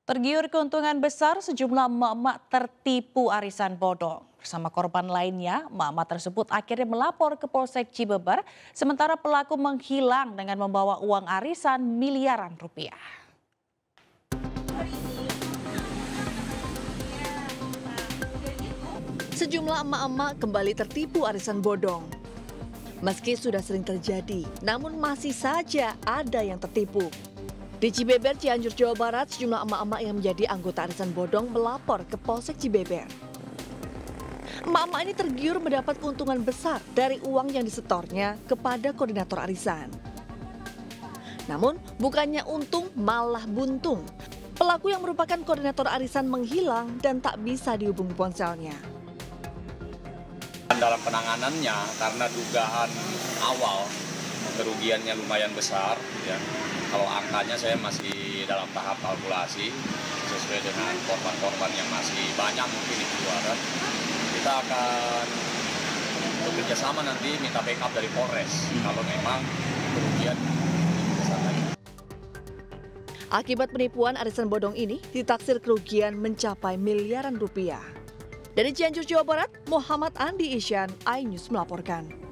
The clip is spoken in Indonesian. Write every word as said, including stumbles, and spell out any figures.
Tergiur keuntungan besar, sejumlah emak-emak tertipu arisan bodong. Bersama korban lainnya, emak-emak tersebut akhirnya melapor ke Polsek Cibeber, sementara pelaku menghilang dengan membawa uang arisan miliaran rupiah. Sejumlah emak-emak kembali tertipu arisan bodong. Meski sudah sering terjadi, namun masih saja ada yang tertipu. Di Cibeber, Cianjur, Jawa Barat, sejumlah emak-emak yang menjadi anggota arisan bodong melapor ke Polsek Cibeber. Emak-emak ini tergiur mendapat keuntungan besar dari uang yang disetornya kepada koordinator arisan. Namun, bukannya untung malah buntung. Pelaku yang merupakan koordinator arisan menghilang dan tak bisa dihubungi ponselnya. Dalam penanganannya, karena dugaan awal kerugiannya lumayan besar, ya. Kalau angkanya saya masih dalam tahap kalkulasi sesuai dengan korban-korban yang masih banyak mungkin di luaran. Kita akan bekerja sama nanti minta backup dari Polres kalau memang kerugian besar lagi. Akibat penipuan arisan bodong ini, ditaksir kerugian mencapai miliaran rupiah. Dari Cianjur, Jawa Barat, Muhammad Andi Isyan, iNews melaporkan.